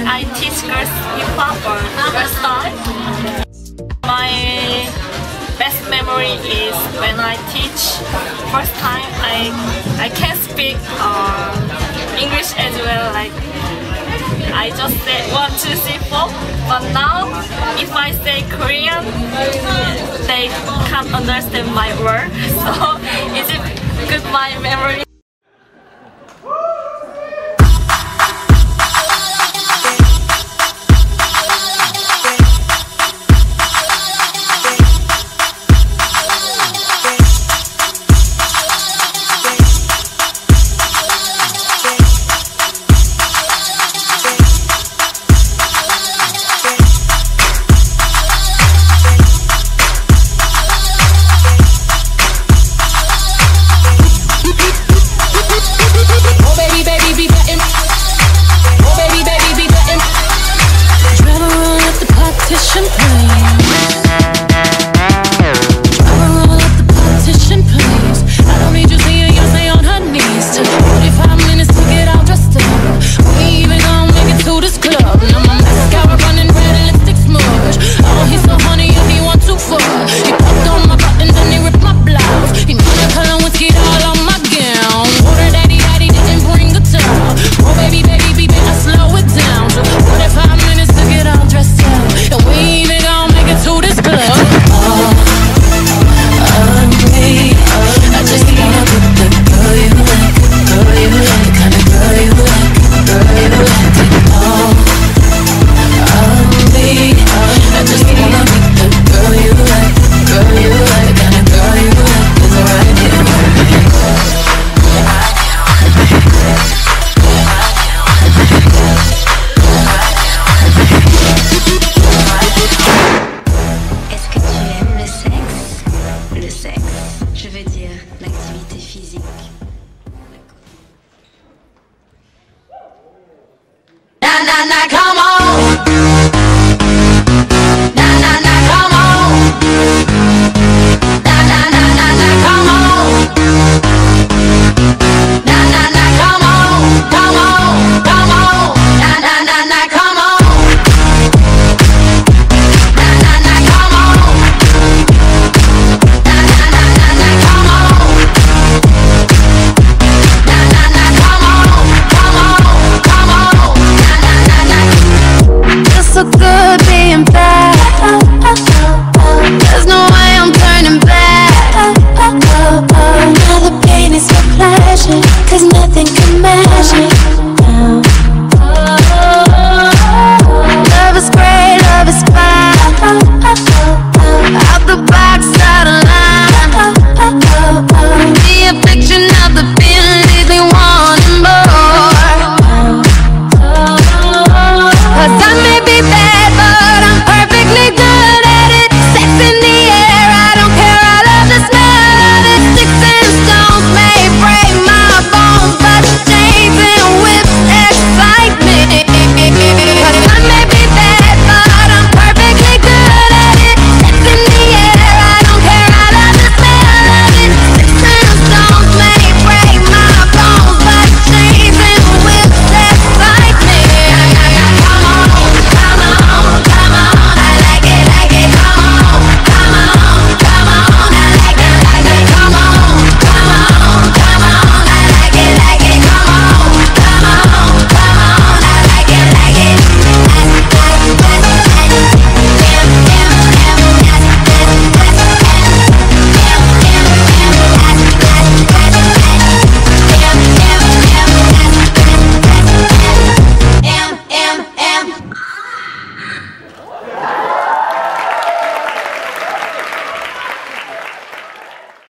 I teach girls hip hop or girls style. My best memory is when I teach. First time I can speak English as well. Like I just say 1, 2, 3, 4. But now if I say Korean, they can't understand my word. So is it good my memory? The affliction of the